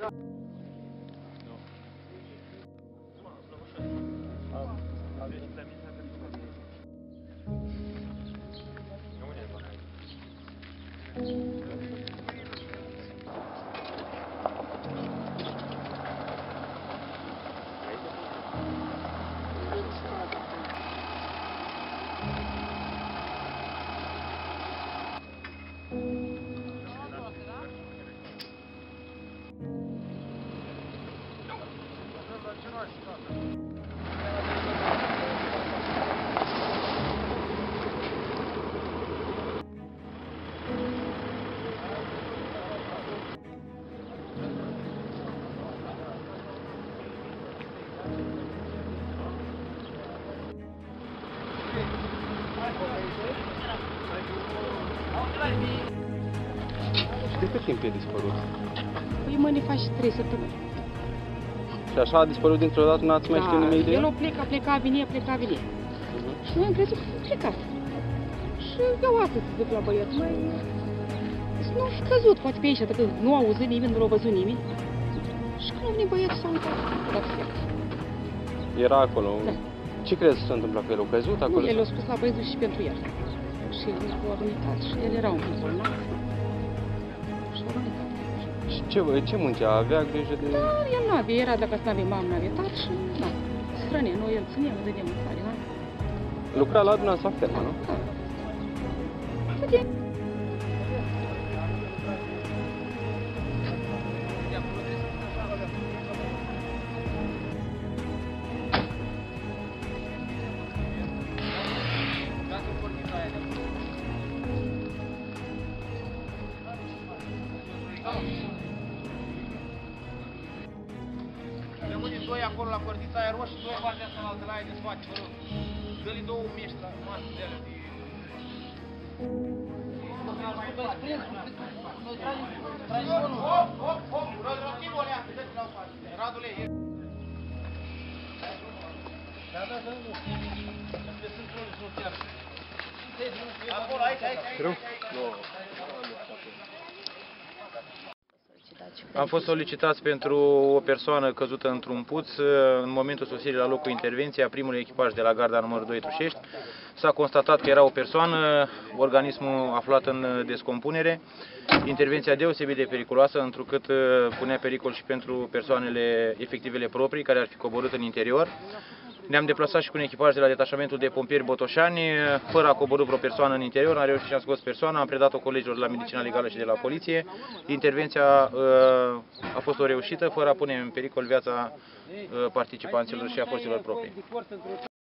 Și de cât timp e dispărut? Păi mă ne faci 3 săptămâni. Și așa a dispărut dintr-o dată, n-ați mai știut nimic de el? El a plecat, vine. Și noi am crezut că a plecat. Și eu atât de la băiat, mai... Nu a căzut, poate pe aici, că nu a auzit nimeni, nu l-a văzut nimeni. Și când a venit băiatul s-a uitat, la fel. Era acolo? Da. Ce crezi că s-a întâmplat cu el? A căzut acolo? Nu, el a spus la băietul și pentru el. Și el a urmitat și el era un pic bolnav. Și a urmitat. Și ce muncea? Avea grijă de... Da, el nu avea, era dacă nu avea mamă, nu avea tată și da, se hrănea, noi el ținea, îl dădea mâncare, da? Lucra la dumneavoastră la fermă, nu? Da. Stătea. Rămâneți doi acolo la cortița aia roșie, doi partea asta la altă, la aia desface, vă rog. Dă-li două mești la masă de alea de... Hop, răzrotivul alea, dă-ți la o față. Radule, e... Da. Sunt unii, sunt chiar. Acolo, aici. Am fost solicitați pentru o persoană căzută într-un puț. În momentul sosirii la locul intervenției a primului echipaj de la garda numărul 2 Trușești s-a constatat că era o persoană, organismul aflat în descompunere. Intervenția deosebit de periculoasă, întrucât punea pericol și pentru persoanele efectivele proprii care ar fi coborât în interior. Ne-am deplasat și cu un echipaj de la detașamentul de pompieri Botoșani, fără a coborî vreo persoană în interior, am reușit și am scos persoana, am predat-o colegilor de la Medicina Legală și de la Poliție. Intervenția a fost o reușită, fără a pune în pericol viața participanților și a forțelor proprii.